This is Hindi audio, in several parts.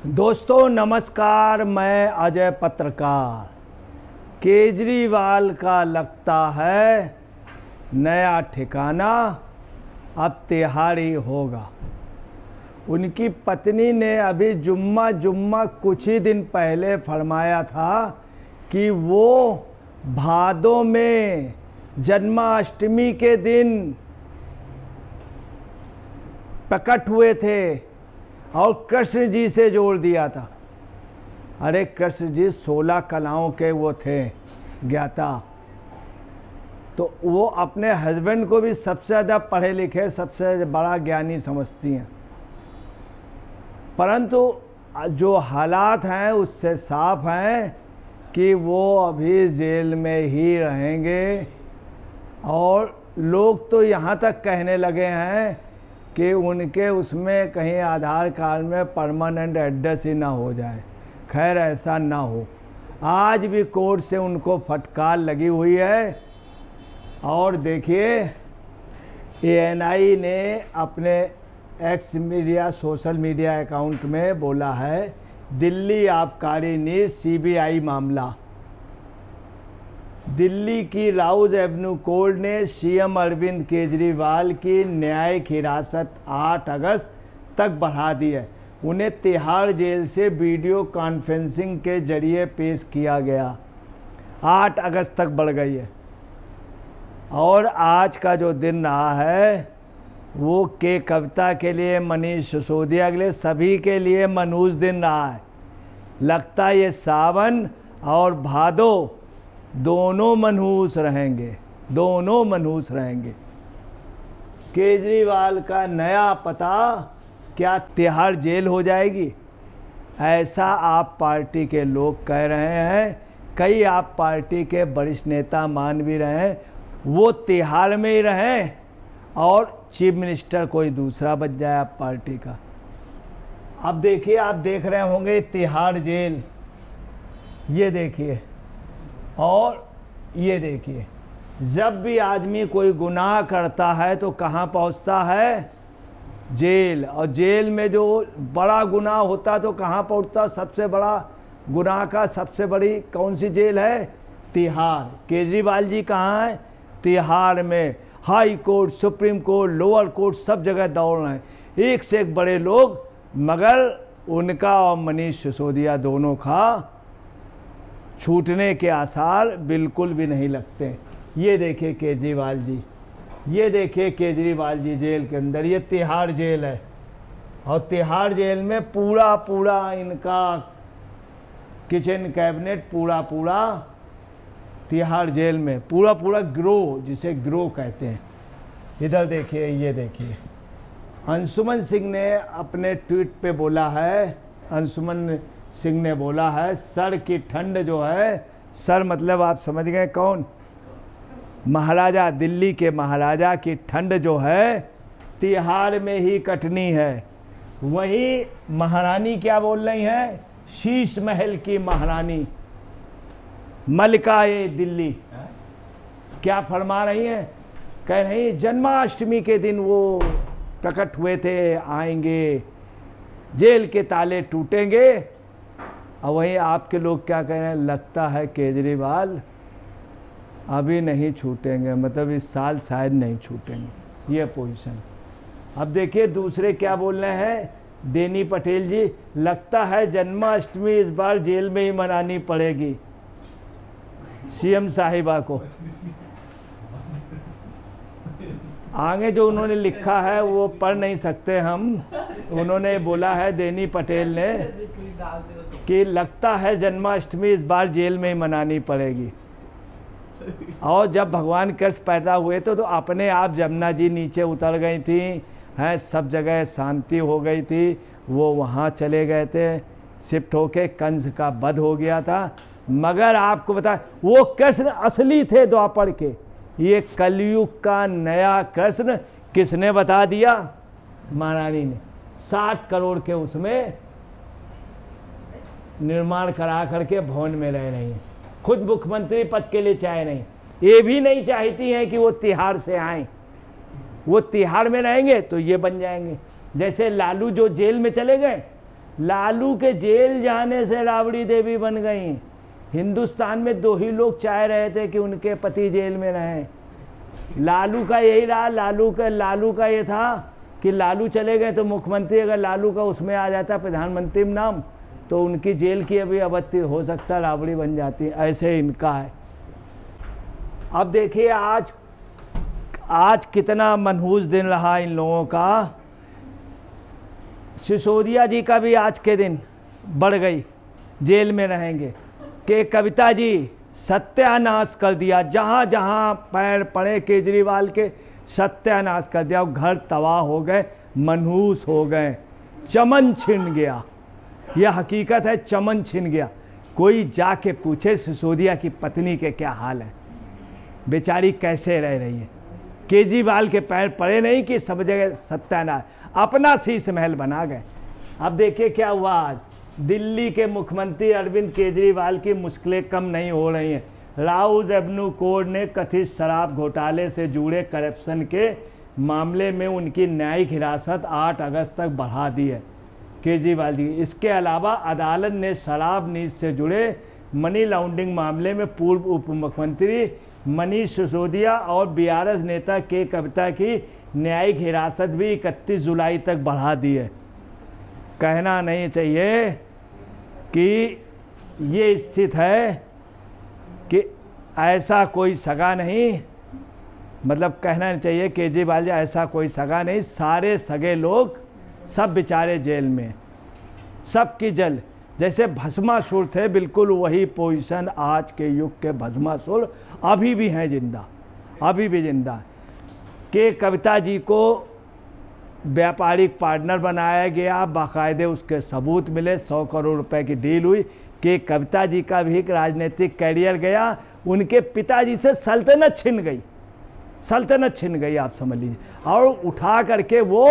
दोस्तों नमस्कार, मैं अजय पत्रकार। केजरीवाल का लगता है नया ठिकाना अब तिहाड़ी होगा। उनकी पत्नी ने अभी जुम्मा कुछ ही दिन पहले फरमाया था कि वो भादों में जन्माष्टमी के दिन प्रकट हुए थे और कृष्ण जी से जोड़ दिया था। अरे कृष्ण जी 16 कलाओं के वो थे ज्ञाता, तो वो अपने हस्बैंड को भी सबसे ज़्यादा पढ़े लिखे, सबसे बड़ा ज्ञानी समझती हैं। परंतु जो हालात हैं उससे साफ हैं कि वो अभी जेल में ही रहेंगे। और लोग तो यहाँ तक कहने लगे हैं कि उनके उसमें कहीं आधार कार्ड में परमानेंट एड्रेस ही ना हो जाए। खैर ऐसा ना हो। आज भी कोर्ट से उनको फटकार लगी हुई है। और देखिए ANI ने अपने X media social media account में बोला है, दिल्ली आबकारी नीति CBI मामला। दिल्ली की राउज एवेन्यू कोर्ट ने CM अरविंद केजरीवाल की न्यायिक हिरासत 8 अगस्त तक बढ़ा दी है। उन्हें तिहाड़ जेल से वीडियो कॉन्फ्रेंसिंग के जरिए पेश किया गया। 8 अगस्त तक बढ़ गई है। और आज का जो दिन रहा है वो के कविता के लिए, मनीष सिसोदिया के लिए, सभी के लिए मनहूस दिन रहा है। लगता है ये सावन और भादो दोनों मनहूस रहेंगे, दोनों मनहूस रहेंगे। केजरीवाल का नया पता क्या तिहाड़ जेल हो जाएगी, ऐसा आप पार्टी के लोग कह रहे हैं। कई आप पार्टी के वरिष्ठ नेता मान भी रहे हैं वो तिहाड़ में ही रहें और चीफ मिनिस्टर कोई दूसरा बच जाए आप पार्टी का। अब देखिए, आप देख रहे होंगे तिहाड़ जेल, ये देखिए और ये देखिए। जब भी आदमी कोई गुनाह करता है तो कहाँ पहुँचता है? जेल। और जेल में जो बड़ा गुनाह होता तो कहाँ पहुँचता? सबसे बड़ा गुनाह का सबसे बड़ी कौन सी जेल है? तिहाड़। केजरीवाल जी कहाँ हैं? तिहाड़ में। High court, supreme court, lower court सब जगह दौड़ रहे हैं, एक से एक बड़े लोग। मगर उनका और मनीष सिसोदिया दोनों का छूटने के आसार बिल्कुल भी नहीं लगते। ये देखिए केजरीवाल जी, ये देखिए केजरीवाल जी जेल के अंदर। ये तिहाड़ जेल है और तिहाड़ जेल में पूरा इनका किचन कैबिनेट पूरा तिहाड़ जेल में पूरा गिरोह, जिसे गिरोह कहते हैं। इधर देखिए, ये देखिए। अंशुमन सिंह ने अपने ट्वीट पे बोला है, अंशुमन सिंह ने बोला है, सर की ठंड जो है, सर मतलब आप समझ गए कौन? महाराजा, दिल्ली के महाराजा की ठंड जो है तिहाड़ में ही कटनी है। वहीं महारानी क्या बोल रही हैं? शीश महल की महारानी मलिका-ए दिल्ली क्या फरमा रही हैं? कह रही जन्माष्टमी के दिन वो प्रकट हुए थे, आएंगे, जेल के ताले टूटेंगे। और वहीं आपके लोग क्या कह रहे हैं? लगता है केजरीवाल अभी नहीं छूटेंगे, मतलब इस साल शायद नहीं छूटेंगे। ये पोजीशन। अब देखिए दूसरे क्या बोल रहे हैं, देनी पटेल जी। लगता है जन्माष्टमी इस बार जेल में ही मनानी पड़ेगी CM साहिबा को। आगे जो उन्होंने लिखा है वो पढ़ नहीं सकते हम। उन्होंने बोला है, देनी पटेल ने, कि लगता है जन्माष्टमी इस बार जेल में ही मनानी पड़ेगी। और जब भगवान कृष्ण पैदा हुए तो अपने आप जमुना जी नीचे उतर गई थी, हैं, सब जगह शांति हो गई थी। वो वहाँ चले गए थे, शिफ्ट होके कंस का वध हो गया था। मगर आपको बता, वो कृष्ण असली थे द्वापर के। ये कलयुग का नया कृष्ण किसने बता दिया? महारानी ने। 60 करोड़ के उसमें निर्माण करा करके भवन में रह रही हैं। खुद मुख्यमंत्री पद के लिए चाहे नहीं, ये भी नहीं चाहती हैं कि वो तिहाड़ से आएं। वो तिहाड़ में रहेंगे तो ये बन जाएंगे। जैसे लालू जो जेल में चले गए, लालू के जेल जाने से राबड़ी देवी बन गई। हिंदुस्तान में 2 ही लोग चाह रहे थे कि उनके पति जेल में रहें। लालू का यही रहा। लालू का ये था कि लालू चले गए तो मुख्यमंत्री, अगर लालू का उसमें आ जाता प्रधानमंत्री नाम, तो उनकी जेल की अभी अवधि हो सकता राबड़ी बन जाती। ऐसे इनका है। अब देखिए आज कितना मनहूस दिन रहा इन लोगों का। सिसोदिया जी का भी आज के दिन बढ़ गई, जेल में रहेंगे। कि कविता जी सत्यानाश कर दिया, जहाँ जहाँ पैर पड़े केजरीवाल के सत्यानाश कर दिया। घर तबाह हो गए, मनहूस हो गए, चमन छिन गया। यह हकीकत है, चमन छिन गया। कोई जाके पूछे सिसोदिया की पत्नी के क्या हाल है, बेचारी कैसे रह रही है। केजरीवाल के पैर पड़े नहीं कि सब जगह सत्यानाश, अपना शीश महल बना गए। अब देखिए क्या हुआ आज। दिल्ली के मुख्यमंत्री अरविंद केजरीवाल की मुश्किलें कम नहीं हो रही हैं। राउज एवेन्यू कोर्ट ने कथित शराब घोटाले से जुड़े करप्शन के मामले में उनकी न्यायिक हिरासत 8 अगस्त तक बढ़ा दी है केजरीवाल जी। इसके अलावा अदालत ने शराब नीति से जुड़े मनी लॉन्ड्रिंग मामले में पूर्व उप मुख्यमंत्री मनीष सिसोदिया और बीआरएस नेता के कविता की न्यायिक हिरासत भी 31 जुलाई तक बढ़ा दी है। कहना नहीं चाहिए कि ये स्थिति है कि ऐसा कोई सगा नहीं, मतलब कहना नहीं चाहिए केजरीवाल जी ऐसा कोई सगा नहीं। सारे सगे लोग सब बेचारे जेल में, सबकी जल जैसे भस्मासुर थे, बिल्कुल वही पोजीशन आज के युग के भस्मासुर अभी भी हैं जिंदा, अभी भी जिंदा। के कविता जी को व्यापारिक पार्टनर बनाया गया, बाकायदे उसके सबूत मिले, 100 करोड़ रुपए की डील हुई। के कविता जी का भी एक राजनीतिक कैरियर गया, उनके पिताजी से सल्तनत छिन गई, सल्तनत छिन गई आप समझ लीजिए। और उठा करके वो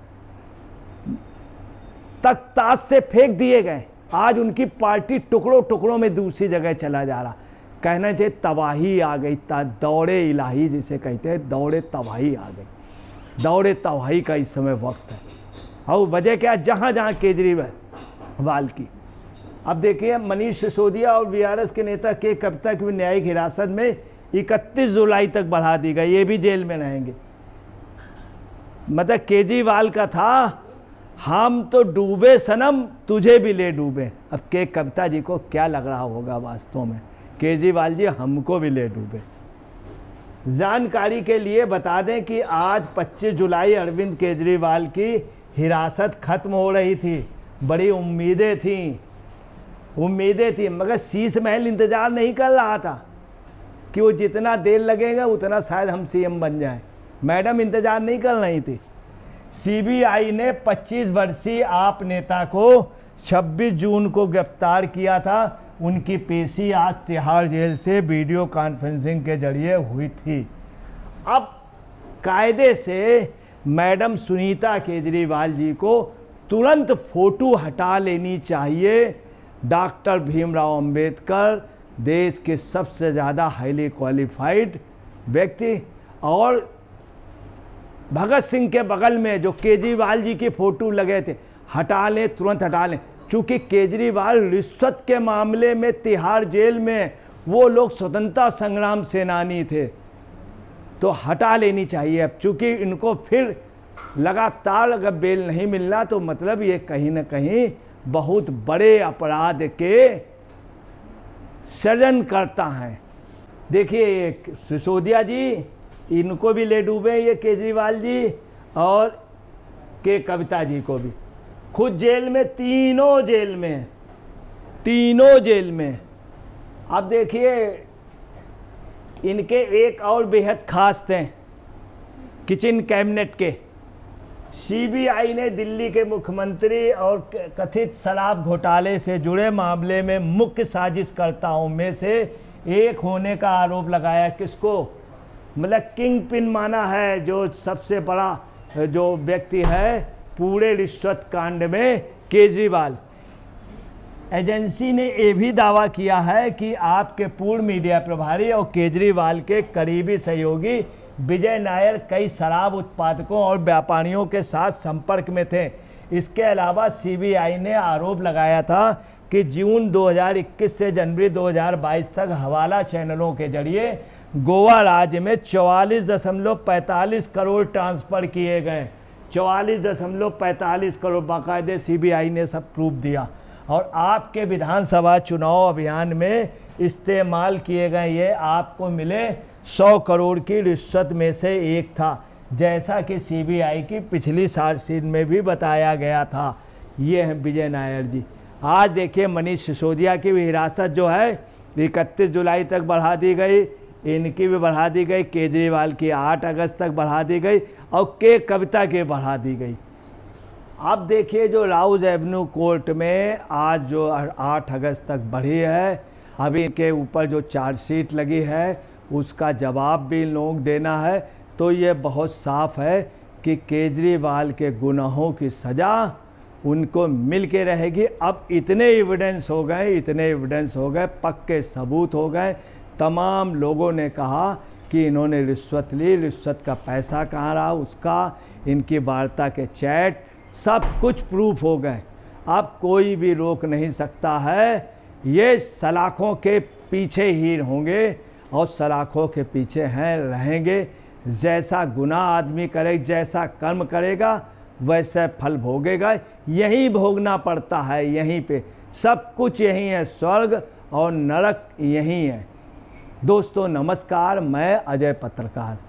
तख्तास से फेंक दिए गए। आज उनकी पार्टी टुकड़ों टुकड़ों में दूसरी जगह चला जा रहा। कहना चाहिए तबाही आ गई, दौड़े इलाही जिसे कहते हैं, दौड़े तबाही आ गई। दौड़े तबाही का इस समय वक्त है। और वजह क्या, जहाँ जहाँ केजरीवाल की। अब देखिए मनीष सिसोदिया और बीआरएस के नेता के कविता की न्यायिक हिरासत में 31 जुलाई तक बढ़ा दी गई। ये भी जेल में रहेंगे। मतलब केजरीवाल का था, हम तो डूबे सनम तुझे भी ले डूबे। अब के कविता जी को क्या लग रहा होगा वास्तव में, केजरीवाल जी हमको भी ले डूबे। जानकारी के लिए बता दें कि आज 25 जुलाई अरविंद केजरीवाल की हिरासत खत्म हो रही थी। बड़ी उम्मीदें थी, मगर शीश महल इंतजार नहीं कर रहा था कि वो जितना देर लगेगा उतना शायद हम सीएम बन जाएं। मैडम इंतजार नहीं कर रही थी। सीबीआई ने 25 वर्षीय आप नेता को 26 जून को गिरफ्तार किया था। उनकी पेशी आज तिहाड़ जेल से वीडियो कॉन्फ्रेंसिंग के जरिए हुई थी। अब कायदे से मैडम सुनीता केजरीवाल जी को तुरंत फोटो हटा लेनी चाहिए। डॉक्टर भीमराव अंबेडकर देश के सबसे ज़्यादा हाईली क्वालिफाइड व्यक्ति, और भगत सिंह के बगल में जो केजरीवाल जी के फोटो लगे थे, हटा लें, तुरंत हटा लें। चूँकि केजरीवाल रिश्वत के मामले में तिहाड़ जेल में, वो लोग स्वतंत्रता संग्राम सेनानी थे, तो हटा लेनी चाहिए। अब चूँकि इनको फिर लगातार अगर बेल नहीं मिलना, तो मतलब ये कहीं ना कहीं बहुत बड़े अपराध के सृजन करता है। देखिए सिसोदिया जी, इनको भी ले डूबे ये केजरीवाल जी, और के कविता जी को भी। खुद जेल में, तीनों जेल में। अब देखिए इनके एक और बेहद खास थे किचन कैबिनेट के। सीबीआई ने दिल्ली के मुख्यमंत्री और कथित शराब घोटाले से जुड़े मामले में मुख्य साजिशकर्ताओं में से एक होने का आरोप लगाया। किसको? मतलब किंग पिन माना है, जो सबसे बड़ा जो व्यक्ति है पूरे रिश्वत कांड में, केजरीवाल। एजेंसी ने यह भी दावा किया है कि आपके पूर्व मीडिया प्रभारी और केजरीवाल के करीबी सहयोगी विजय नायर कई शराब उत्पादकों और व्यापारियों के साथ संपर्क में थे। इसके अलावा सीबीआई ने आरोप लगाया था कि जून 2021 से जनवरी 2022 तक हवाला चैनलों के जरिए गोवा राज्य में 44.45 करोड़ ट्रांसफ़र किए गए। 44.45 करोड़ बाकायदे सीबीआई ने सब प्रूफ दिया। और आपके विधानसभा चुनाव अभियान में इस्तेमाल किए गए ये आपको मिले 100 करोड़ की रिश्वत में से एक था, जैसा कि सीबीआई की पिछली चार्जशीट में भी बताया गया था। ये हैं विजय नायर जी। आज देखिए मनीष सिसोदिया की भी हिरासत जो है 31 जुलाई तक बढ़ा दी गई, इनकी भी बढ़ा दी गई, केजरीवाल की 8 अगस्त तक बढ़ा दी गई और के कविता की बढ़ा दी गई। अब देखिए जो राउज एवेन्यू कोर्ट में आज जो 8 अगस्त तक बढ़ी है, अभी इनके ऊपर जो चार्जशीट लगी है उसका जवाब भी इन लोगों को देना है। तो ये बहुत साफ है कि केजरीवाल के गुनाहों की सज़ा उनको मिल के रहेगी। अब इतने एविडेंस हो गए, पक्के सबूत हो गए। तमाम लोगों ने कहा कि इन्होंने रिश्वत ली, रिश्वत का पैसा कहाँ रहा उसका, इनकी वार्ता के चैट सब कुछ प्रूफ हो गए। अब कोई भी रोक नहीं सकता है। ये सलाखों के पीछे ही होंगे और सलाखों के पीछे हैं रहेंगे। जैसा गुनाह आदमी करे, जैसा कर्म करेगा वैसे फल भोगेगा। यहीं भोगना पड़ता है, यहीं पे सब कुछ यहीं है, स्वर्ग और नरक यहीं है। दोस्तों नमस्कार, मैं अजय पत्रकार।